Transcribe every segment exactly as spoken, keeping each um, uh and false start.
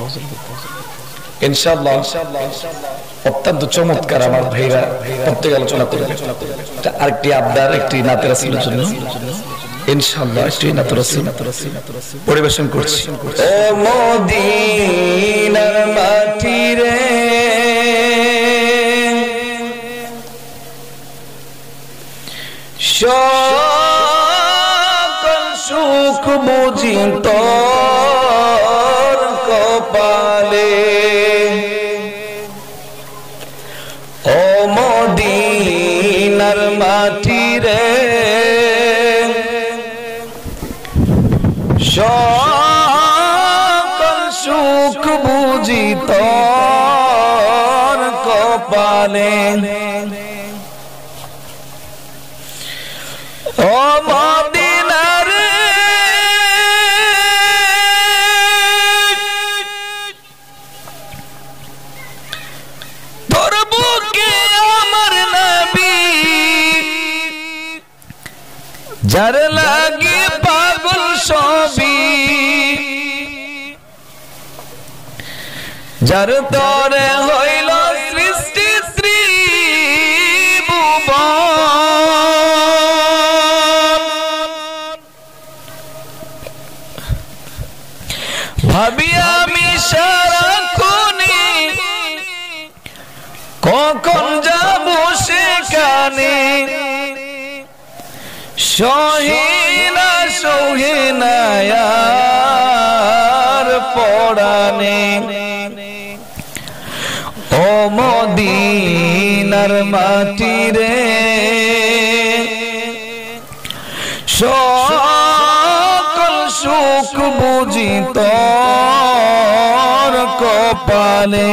ইনশাআল্লাহ অত্যন্ত চমৎকার আমার ভাইরা প্রত্যেক আলোচনা করবে। আরেকটি আবদার, একটি নাতে রাসূলের জন্য ইনশাআল্লাহ একটি নাতে রাসূল পরিবেশন করছি। ও মদিনার মাটি রে, সকল সুখ বুঝি তোর কপালে। ও মদিনার মাটি রে, সকল সুখ বুঝি তোর কপালে। ও মদিনার তোর বুকে আমার নবী, যার লাগে পাগল সবই, যার তরে হইল সৃষ্টি ত্রিভুবন। ভাবি আমি সারাক্ষণে কখন যাব সেখানে, সহিনা সহিনায়ার পড়ানে। ও মদিনার মাটি রে, সকল সুখ বুঝি তোর কপালে।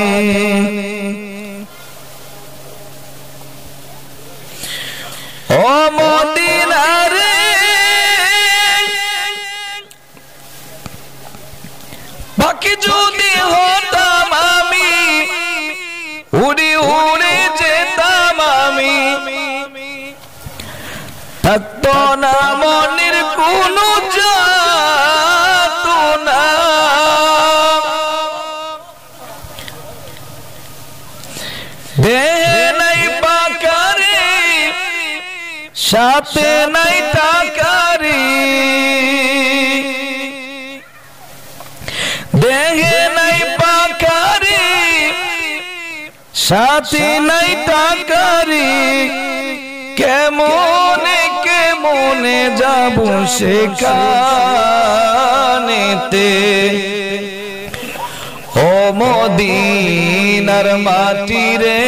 ও মদিনার বাকি যদি হতাম আমি, উড়ে উড়ে যেতাম আমি, থাকতো না মনের কোনো যাতনা। দেহে নাই পাকারে, সাথে নাই টাকারি, দেহে নাই পাকারি, সাথে নাই টাকারি, কেমনে কেমনে যাব সেখানেতে। ও মদিনার মাটি রে,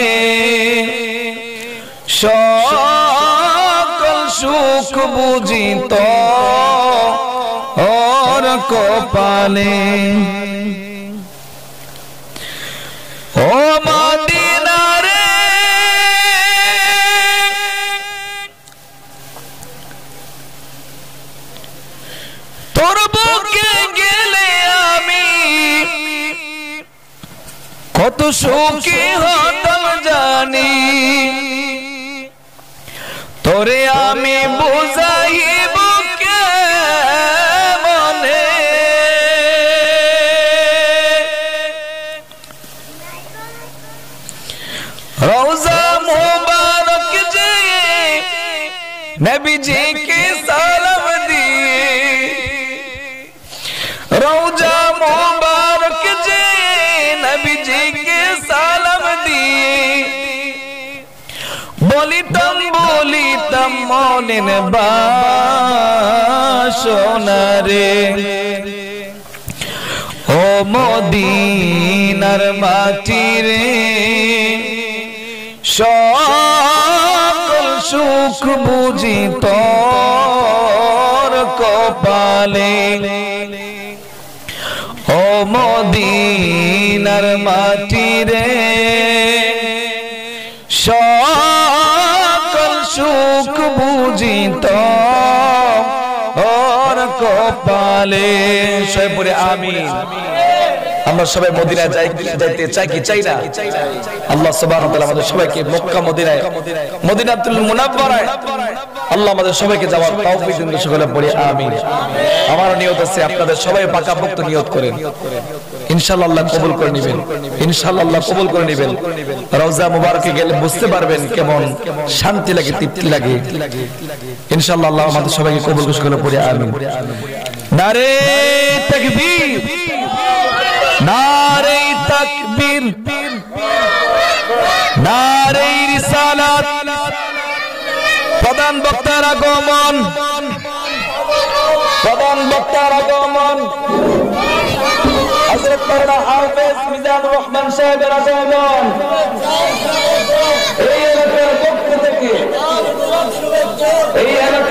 সকল সুখ বুঝি তোর কপালে। ও মদিনা রে, তোর বুকে গেলে আমি কত সুখী হতাম জানি, তোরে আমি বুঝাইব কেমনে। রওজা মুবারক যে নবীজি কে সালাম দিয়ে, রওজা মুবারক যে নবীজি কে সালাম দিয়ে, বলিতাম বলিতাম মনের বাসনা রে। ও মদিনার মাটি রে, সকল সুখ বুঝি তোর কপালে। ও মদিনার মাটি রে, সকল সুখ বুঝি তোর কপালে। সবাই আমিন। আমরা সবাই মদিনায় যাই, যাইতে চাই কি চাই না? আল্লাহ সুবহানাহু ওয়া তাআলা আমাদের সবাইকে মক্কা মদিনায়, মদিনাতুল মুনাওয়ারায় আল্লাহ আমাদের সবাইকে যাওয়ার তৌফিক দিন, সকলে পড়ি আমিন। আমার নিয়ত আছে আপনাদের সবাই পাকাপোক্ত নিয়ত করেন, ইনশাআল্লাহ আল্লাহ কবুল করে নেবেন, ইনশাআল্লাহ আল্লাহ কবুল করে নেবেন। রওজা মুবারকে গেলে বুঝতে পারবেন কেমন শান্তি লাগে, তৃপ্তি লাগে। ইনশাআল্লাহ আল্লাহ আমাদের সবাইকে কবুল করে, সকলে পড়ি আমিন। নারে তাকবীর, নারে তাকবীর, নারে রিসালাত। প্রধান বক্তার আগমন, প্রধান বক্তার আগমন, হযরত মাওলানা হাফেজ মিজানুর রহমান সাহেবের আগমন। এই এলাকার পক্ষ থেকে, এই এলাকার